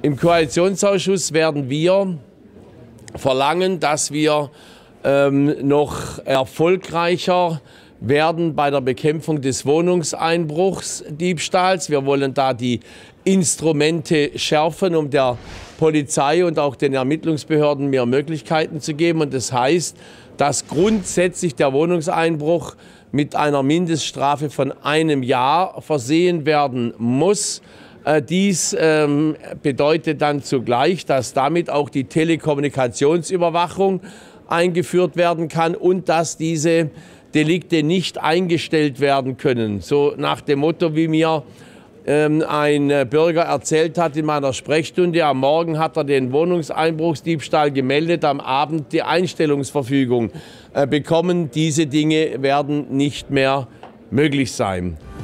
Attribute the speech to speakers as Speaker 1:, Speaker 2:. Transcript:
Speaker 1: Im Koalitionsausschuss werden wir verlangen, dass wir noch erfolgreicher werden bei der Bekämpfung des Wohnungseinbruchsdiebstahls. Wir wollen da die Instrumente schärfen, um der Polizei und auch den Ermittlungsbehörden mehr Möglichkeiten zu geben. Und das heißt, dass grundsätzlich der Wohnungseinbruch mit einer Mindeststrafe von 1 Jahr versehen werden muss. Dies bedeutet dann zugleich, dass damit auch die Telekommunikationsüberwachung eingeführt werden kann und dass diese Delikte nicht eingestellt werden können. So nach dem Motto, wie mir ein Bürger erzählt hat in meiner Sprechstunde, am Morgen hat er den Wohnungseinbruchsdiebstahl gemeldet, am Abend die Einstellungsverfügung bekommen. Diese Dinge werden nicht mehr möglich sein.